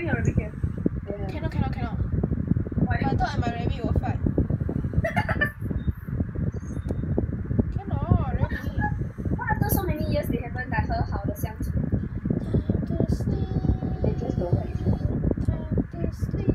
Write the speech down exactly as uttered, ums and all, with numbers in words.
Bring your rabbit here. Yeah. Cannot, cannot, cannot. Why? I thought my rabbit will fight. Cannot, really. What after so many years they haven't like 和好的相处？ Time to sleep. They just don't like each other. Time to sleep.